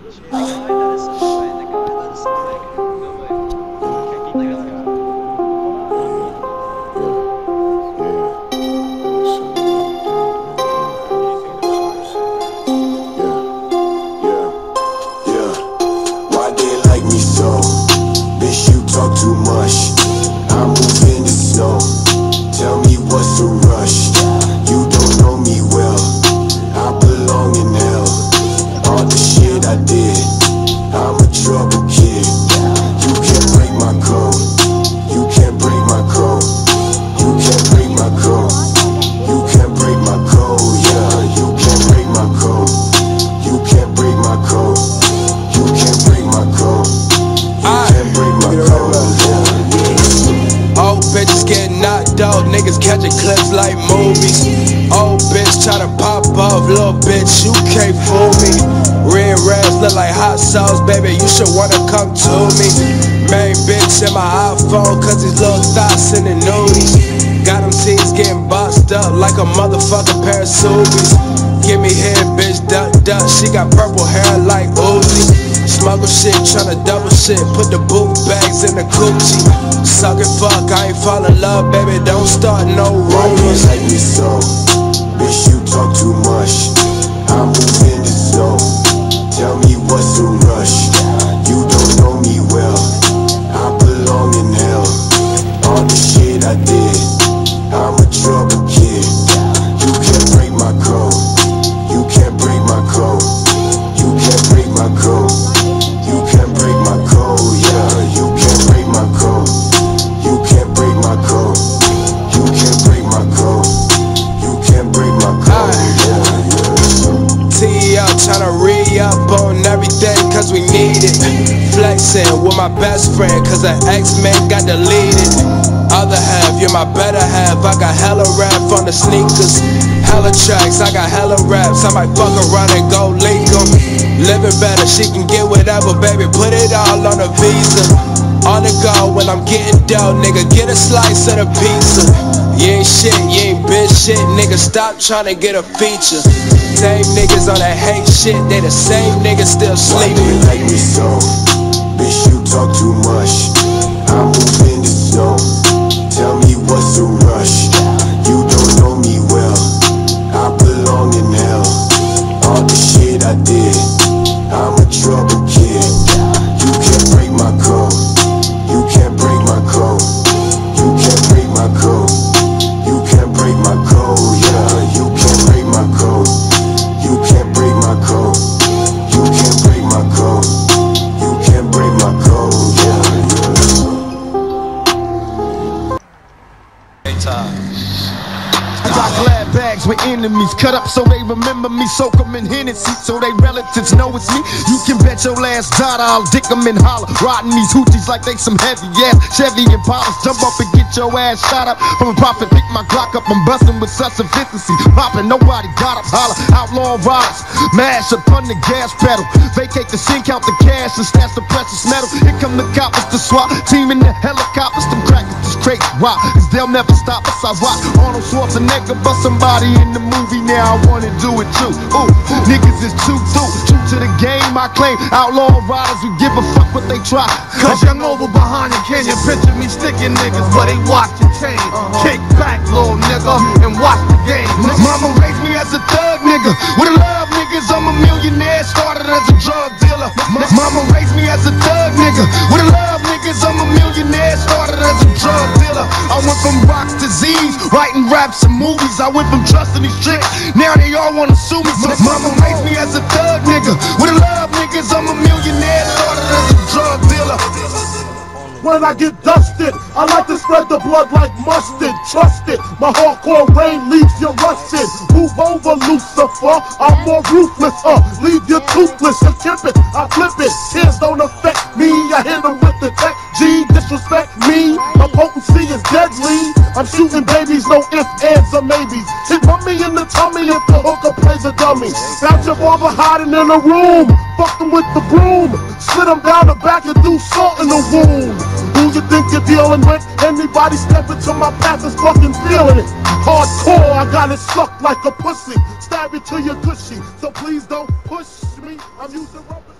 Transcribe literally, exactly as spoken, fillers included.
Talk too much, I move in the snow. Tell me what's the rush? You don't know me well, I belong in hell. All the shit I did, I'm a trouble kid. You can't break my code, you can't break my code, you can't break my code, you can't break my code, yeah. You can't break my code, you can't break my code, you can't break my code, you can't break my code. Old bitches getting knocked out, niggas catching clips like movies. Old bitch try to pop off, little bitch, you can't fool me. Red rags look like hot sauce, baby, you should wanna come to me. Main bitch in my iPhone, cause these little thoughts in the nudies. Got them teens getting boxed up like a motherfucking pair of Subies. Give me head, bitch, duck, duck, she got purple hair like Uzi. Smuggle shit, tryna double shit, put the boot bags in the coochie. Suck it, fuck, I ain't fall in love, baby, don't start no rumors. Like me so, bitch, you talk too much, I move in the snow. Tell me what's the rush? You don't know me well, I belong in hell. All the shit I did, I'm a trouble kid. You can't break my code, you can't break my code, you can't break my code, you can't break my code, yeah. You can't break my code, you can't break my code, you can't break my code, you can't break my code, yeah, yeah. T up, tryna re-up on everything cause we need it. Flexing with my best friend cause her ex-man got deleted. Other half, you're my better half, I got hella rap on the sneakers. Hella tracks, I got hella raps, I might fuck around and go leak them. Living better, she can get whatever, baby, put it all on a visa. On the go when I'm getting dough, nigga, get a slice of the pizza. You ain't shit, you ain't bitch shit, nigga, stop tryna get a feature. Same niggas on that hate shit, they the same niggas still sleeping. Why do you like me so? Bitch, you talk too much, I move in the snow. Tell me what's the rush? You don't know me well, I belong in hell. All the shit I did, I'm a trouble kid. You can't break my code, you can't break my code, you can't break my code, you can't break my code, yeah. You can't break my code, you can't break my code, you can't break my code, you can't break my code, yeah, yeah. I got glad bags with enemies, cut up so they remember me, soak them in Hennessy so they relatives know it's me. You can bet your last dollar I'll dick them and holler, riding these hoochies like they some heavy ass Chevy and Impalas. Jump up and get your ass shot up from a profit, pick my Glock up, I'm busting with such efficiency. Popping, nobody got up, holler, outlaw riders, mash upon the gas pedal, vacate the scene, count the cash and stash the precious metal. Here come the coppers, the SWAT team in the helicopters, them crackers just crazy rock, cause they'll never stop us. I rock Arnold Schwarzenegger, but somebody in the movie now I wanna do it too. Ooh, niggas is too true, true to the game I claim. Outlaw riders who give a fuck what they try. Cause young over behind you, can you picture me sticking niggas where they watch your chain? Kick back, little nigga, and watch the game. Mama raised me as a thug nigga, with a love niggas, I'm a millionaire, started as a drug dealer. Mama raised me as a thug nigga, with a love niggas, I'm a millionaire, started as a drug dealer. I went from rocks to Z's, writing raps and movies. I went from trusting these tricks, now they all wanna sue me. Mama raised me as a thug nigga, with a love niggas, I'm a millionaire, started as a drug dealer. When I get dusted, I like to spread the blood like mustard. Trust it, my hardcore rain leaves you rusted. Move over, Lucifer, I'm more ruthless, uh leave you toothless. Attempt it, I flip it, tears don't affect me. I hit them with the tech G, disrespect me. My potency is deadly, I'm shooting babies, no ifs, ands, or maybes. Hit me in the tummy if the hooker plays a dummy. Found your barber hiding in a room, fuck them with the broom, slit them down the back and do salt in the wound. Who you think you're dealing with? Anybody step into my path is fucking feeling it. Hardcore, I got it sucked like a pussy. Stab you till you're gushy, so please don't push me. I'm using rubber.